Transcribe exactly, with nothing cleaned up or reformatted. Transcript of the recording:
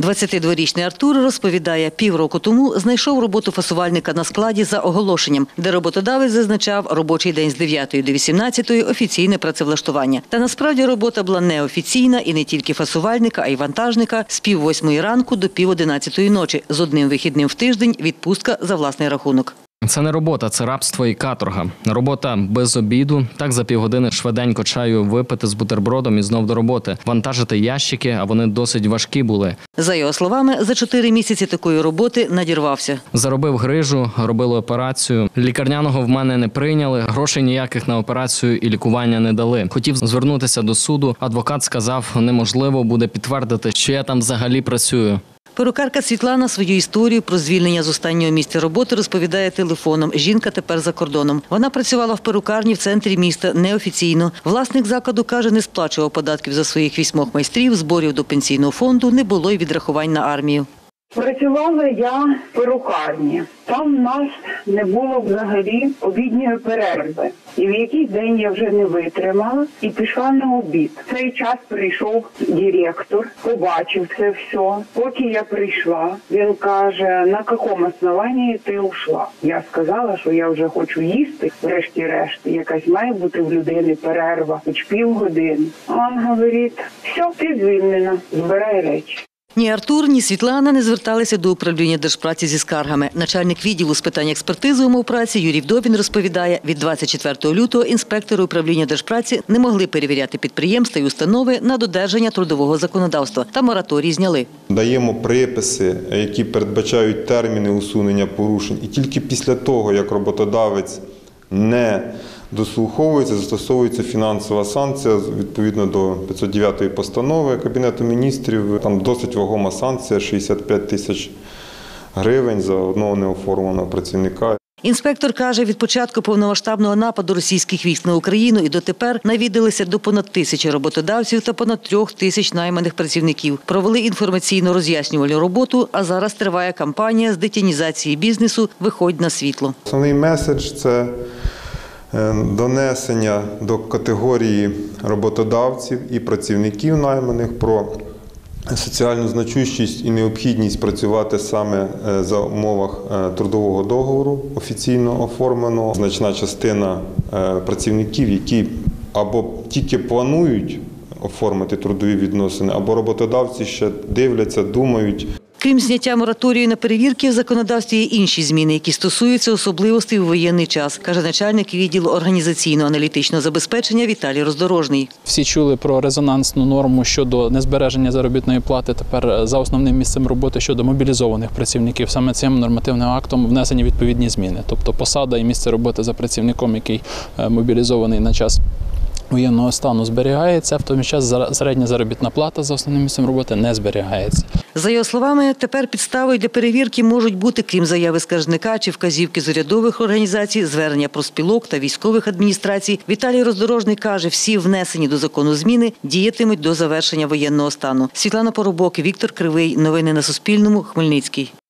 двадцятидворічний Артур розповідає, півроку тому знайшов роботу фасувальника на складі за оголошенням, де роботодавець зазначав робочий день з дев'ятої до вісімнадцятої – офіційне працевлаштування. Та насправді робота була неофіційна і не тільки фасувальника, а й вантажника з пів восьмої ранку до пів одинадцятої ночі, з одним вихідним в тиждень, відпустка за власний рахунок. Це не робота, це рабство і каторга. Робота без обіду, так за півгодини швиденько чаю випити з бутербродом і знов до роботи. Вантажити ящики, а вони досить важкі були. За його словами, за чотири місяці такої роботи надірвався. Заробив грижу, робили операцію. Лікарняного в мене не прийняли, грошей ніяких на операцію і лікування не дали. Хотів звернутися до суду, адвокат сказав, неможливо буде підтвердити, що я там взагалі працюю. Перукарка Світлана свою історію про звільнення з останнього місця роботи розповідає телефоном. Жінка тепер за кордоном. Вона працювала в перукарні в центрі міста неофіційно. Власник закладу каже, не сплачував податків за своїх вісьмох майстрів, зборів до пенсійного фонду не було й відрахувань на армію. Працювала я в перукарні. Там в нас не було взагалі обідньої перерви. І в якийсь день я вже не витримала і пішла на обід. В цей час прийшов директор, побачив це все. Поки я прийшла, він каже, на якому основанні ти ушла? Я сказала, що я вже хочу їсти, врешті-решт. Якась має бути в людини перерва, хоч півгодини. А він говорить, все, ти звільнена, збирай речі. Ні Артур, ні Світлана не зверталися до управління Держпраці зі скаргами. Начальник відділу з питань експертизи умовпраці Юрій Вдовін розповідає, від двадцять четвертого лютого інспектори управління Держпраці не могли перевіряти підприємства і установи на додержання трудового законодавства та мораторій зняли. Даємо приписи, які передбачають терміни усунення порушень, і тільки після того, як роботодавець не дослуховується, застосовується фінансова санкція відповідно до п'ятсот дев'ятої постанови Кабінету міністрів. Там досить вагома санкція – шістдесят п'ять тисяч гривень за одного неоформленого працівника. Інспектор каже, від початку повномасштабного нападу російських військ на Україну і дотепер навідалися до понад тисячі роботодавців та понад трьох тисяч найманих працівників. Провели інформаційно-роз'яснювальну роботу, а зараз триває кампанія з детінізації бізнесу «Виходь на світло». Основний меседж – це донесення до категорії роботодавців і працівників найманих про соціальну значущість і необхідність працювати саме за умовах трудового договору офіційно оформленого. Значна частина працівників, які або тільки планують оформити трудові відносини, або роботодавці ще дивляться, думають. Крім зняття мораторію на перевірки, в законодавстві є інші зміни, які стосуються особливостей у воєнний час, каже начальник відділу організаційно-аналітичного забезпечення Віталій Роздорожний. Всі чули про резонансну норму щодо незбереження заробітної плати. Тепер за основним місцем роботи щодо мобілізованих працівників. Саме цим нормативним актом внесені відповідні зміни. Тобто посада і місце роботи за працівником, який мобілізований на час воєнного стану, зберігається, в той час середня заробітна плата за основним місцем роботи не зберігається. За його словами, тепер підставою для перевірки можуть бути, крім заяви скаржника чи вказівки з урядових організацій, звернення профспілок та військових адміністрацій. Віталій Роздорожний каже, всі внесені до закону зміни діятимуть до завершення воєнного стану. Світлана Поробок, Віктор Кривий. Новини на Суспільному. Хмельницький.